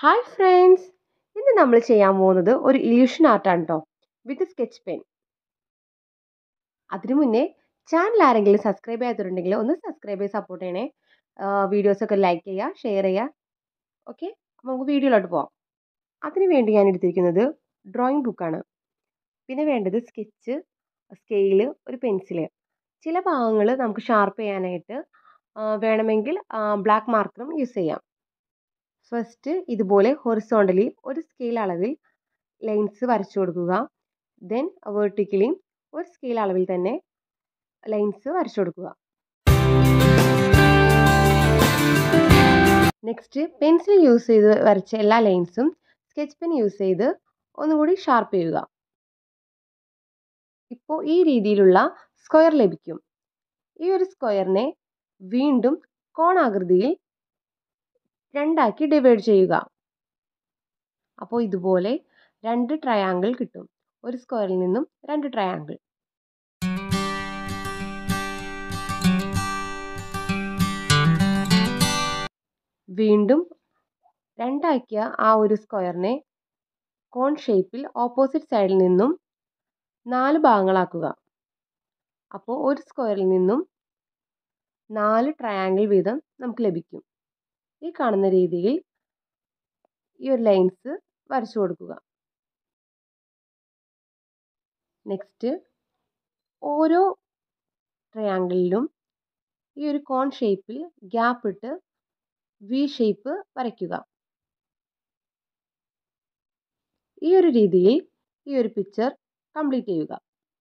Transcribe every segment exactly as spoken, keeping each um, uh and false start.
Hi friends! ഇന്ന് നമ്മൾ ചെയ്യാൻ പോകുന്നത് ഒരു illusion art ആണ് ട്ടോ വിത്ത് സ്കെച്ച് പെൻ. അതിനു മുന്നേ ചാനൽ ആരെങ്കിലും സബ്സ്ക്രൈബ് ചെയ്യാത്തവരുണ്ടെങ്കിൽ ഒന്ന് സബ്സ്ക്രൈബ് ചെയ്ത് സപ്പോർട്ട് ചെയ്യണേ. വീഡിയോസ് ഒക്കെ ലൈക്ക് ചെയ്യുക, ഷെയർ ചെയ്യുക. ഓക്കെ, അപ്പോൾ നമുക്ക് വീഡിയോയിലോട്ട് പോകാം. അതിനു വേണ്ടി ഞാൻ എടുത്തിരിക്കുന്നത് ഡ്രോയിങ് ബുക്കാണ്. പിന്നെ വേണ്ടത് സ്കെച്ച്, സ്കെയില്, ഒരു പെൻസില്. ചില ഭാഗങ്ങൾ നമുക്ക് ഷാർപ്പ് ചെയ്യാനായിട്ട് വേണമെങ്കിൽ ബ്ലാക്ക് മാർക്കറും യൂസ് ചെയ്യാം. ഫസ്റ്റ് ഇതുപോലെ ഹൊറിസോണ്ടലി ഒരു സ്കെയിൽ അളവിൽ ലൈൻസ് വരച്ചു കൊടുക്കുക. ദെൻ വെർട്ടിക്കലി ഒരു സ്കെയിൽ അളവിൽ തന്നെ ലൈൻസ് വരച്ചു കൊടുക്കുക. നെക്സ്റ്റ് പെൻസിൽ യൂസ് ചെയ്ത് വരച്ച എല്ലാ ലൈൻസും സ്കെച്ച് പെൻ യൂസ് ചെയ്ത് ഒന്നുകൂടി ഷാർപ്പ് ചെയ്യുക. ഇപ്പോൾ ഈ രീതിയിലുള്ള സ്ക്വയർ ലഭിക്കും. ഈ ഒരു സ്ക്വയറിനെ വീണ്ടും കോണാകൃതിയിൽ രണ്ടാക്കി ഡിവൈഡ് ചെയ്യുക. അപ്പോൾ ഇതുപോലെ രണ്ട് ട്രയാങ്കിൾ കിട്ടും. ഒരു സ്ക്വയറിൽ നിന്നും രണ്ട് ട്രയാങ്കിൾ. വീണ്ടും രണ്ടാക്കിയ ആ ഒരു സ്ക്വയറിനെ കോൺ ഷേപ്പിൽ ഓപ്പോസിറ്റ് സൈഡിൽ നിന്നും നാല് ഭാഗങ്ങളാക്കുക. അപ്പോൾ ഒരു സ്ക്വയറിൽ നിന്നും നാല് ട്രയാങ്കിൾ വീതം നമുക്ക് ലഭിക്കും. ഈ കാണുന്ന രീതിയിൽ ഈ ഒരു ലൈൻസ് വരച്ചു കൊടുക്കുക. നെക്സ്റ്റ് ഓരോ ട്രയാങ്കിളിലും ഈ ഒരു കോൺ ഷേപ്പിൽ ഗ്യാപ്പ് ഇട്ട് വി ഷേപ്പ് വരയ്ക്കുക. ഈ ഒരു രീതിയിൽ ഈ ഒരു പിക്ചർ കംപ്ലീറ്റ് ചെയ്യുക.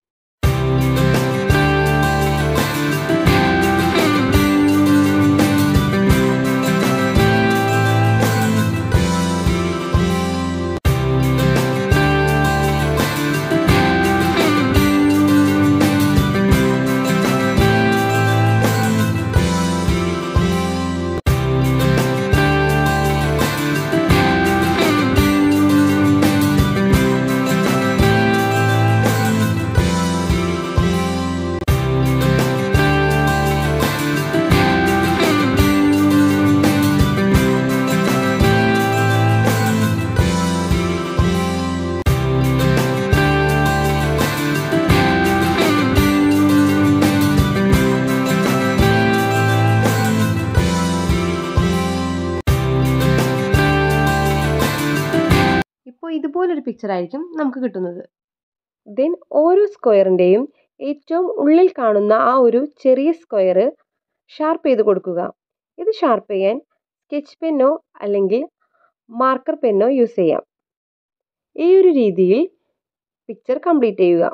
ഇപ്പോൾ ഇതുപോലൊരു പിക്ചർ ആയിരിക്കും നമുക്ക് കിട്ടുന്നത്. ദെൻ ഓരോ സ്ക്വയറിൻ്റെയും ഏറ്റവും ഉള്ളിൽ കാണുന്ന ആ ഒരു ചെറിയ സ്ക്വയർ ഷാർപ്പ് ചെയ്ത് കൊടുക്കുക. ഇത് ഷാർപ്പ് ചെയ്യാൻ സ്കെച്ച് പെന്നോ അല്ലെങ്കിൽ മാർക്കർ പെന്നോ യൂസ് ചെയ്യാം. ഈ ഒരു രീതിയിൽ പിക്ചർ കംപ്ലീറ്റ് ചെയ്യുക.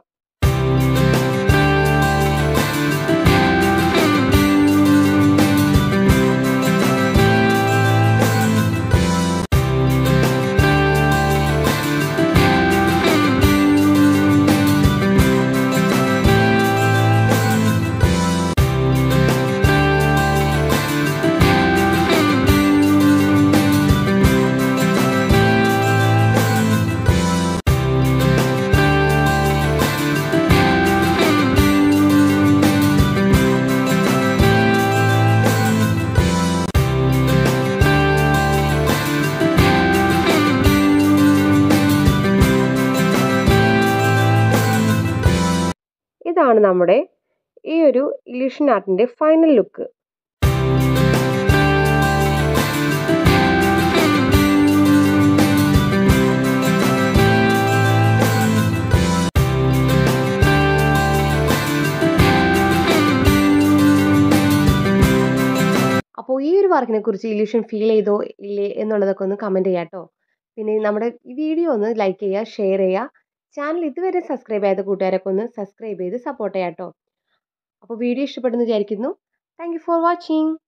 ഇതാണ് നമ്മുടെ ഈ ഒരു ഇല്യൂഷൻ ആർട്ടിൻ്റെ ഫൈനൽ ലുക്ക്. അപ്പോൾ ഈ ഒരു വർക്കിനെ കുറിച്ച് ഇല്യൂഷൻ ഫീൽ ചെയ്തോ ഇല്ലേ എന്നുള്ളതൊക്കെ ഒന്ന് കമൻറ്റ് ചെയ്യാം കേട്ടോ. പിന്നെ നമ്മുടെ ഈ വീഡിയോ ഒന്ന് ലൈക്ക് ചെയ്യുക, ഷെയർ ചെയ്യുക. ചാനൽ ഇതുവരെ സബ്സ്ക്രൈബ് ചെയ്ത കൂട്ടുകാരൊക്കെ ഒന്ന് സബ്സ്ക്രൈബ് ചെയ്ത് സപ്പോർട്ട് ചെയ്യാം കേട്ടോ. അപ്പോൾ വീഡിയോ ഇഷ്ടപ്പെടുന്നു വിചാരിക്കുന്നു. Thank you for watching.